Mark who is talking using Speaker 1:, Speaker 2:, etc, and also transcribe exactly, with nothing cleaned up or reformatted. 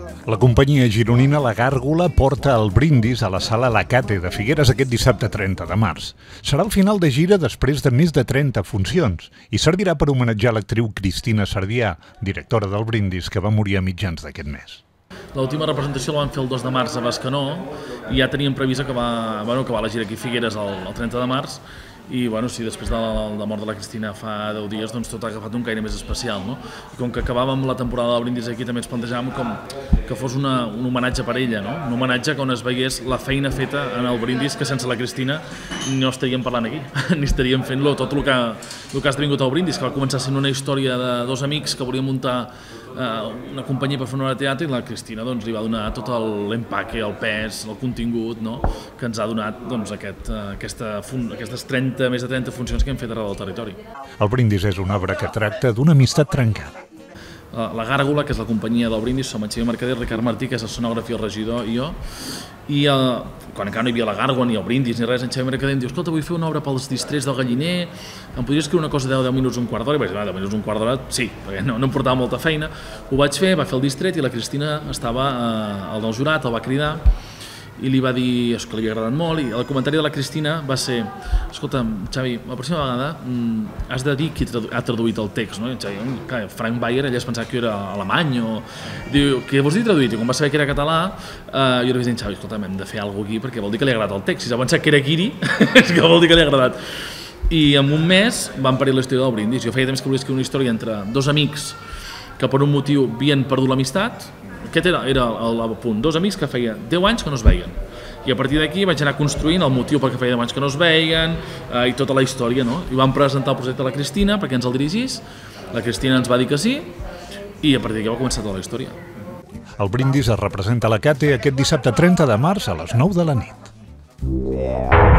Speaker 1: La companyia gironina La Gàrgola porta el brindis a la sala La Cate de Figueres aquest dissabte trenta de març. Serà el final de gira després de més de trenta funcions i servirà per homenatjar l'actriu Cristina Sardià, directora del brindis, que va morir a mitjans d'aquest mes.
Speaker 2: L'última representació la vam fer el dos de març a Bescanó i ja teníem previst acabar, bueno, acabar la gira aquí a Figueres el, el trenta de març i bueno, sí, després de la, de la mort de la Cristina fa deu dies doncs tot ha agafat un caire més especial, no? I com que acabàvem la temporada del brindis aquí també ens plantejàvem com que fos una, un homenatge per ella, no? Un homenatge que on es veiés la feina feta en el brindis, que sense la Cristina no estaríem parlant aquí, ni estaríem fent-lo tot el que, el que ha esdevingut al brindis, que va començar sent una història de dos amics que volien muntar eh, una companyia per fer una obra de teatre i la Cristina doncs, li va donar tot l'empaque, el pes, el contingut, no? Que ens ha donat doncs, aquest, aquesta, aquestes trenta, més de trenta funcions que hem fet arreu del territori.
Speaker 1: El brindis és una obra que tracta d'una amistat trencada.
Speaker 2: La Gàrgola, que és la companyia del brindis, som en Xavier Mercader, Ricard Martí, que és el escenògraf i el regidor, i jo. I eh, quan encara no hi havia la Gàrgola, ni el brindis, ni res, en Xavier Mercader em diu: escolta, vull fer una obra pels distrets del Galliner, em podries escriure una cosa de deu minuts, un quart d'hora? I vaig dir, deu minuts, un quart d'hora, sí, perquè no, no em portava molta feina. Ho vaig fer, va fer el distret i la Cristina estava eh, al del jurat, el va cridar, i li va dir que li havia agradat molt, i el comentari de la Cristina va ser: escolta, Xavi, la pròxima vegada mm, has de dir qui tradu ha traduït el text, no? I Xavi, clar, Frank Bayer, ella es pensava que era alemany, o... Diu, què vols dir traduït? I quan va saber que era català, eh, jo li vaig dir: Xavi, escolta, hem de fer alguna cosa aquí perquè vol dir que li ha agradat el text. Si s'ha pensat que era Guiri, és que vol dir que li ha agradat. I en un mes van parir la història del brindis. Jo feia temps que volia escriure una història entre dos amics que per un motiu havien perdut l'amistat. Aquest era, era el, el punt, dos amics que feia deu anys que no es veien. I a partir d'aquí vaig anar construint el motiu perquè feia deu anys que no es veien eh, i tota la història, no? I vam presentar el projecte a la Cristina perquè ens el dirigís, la Cristina ens va dir que sí i a partir d'aquí va començar tota la història.
Speaker 1: El brindis es representa a la Cate aquest dissabte trenta de març a les nou de la nit.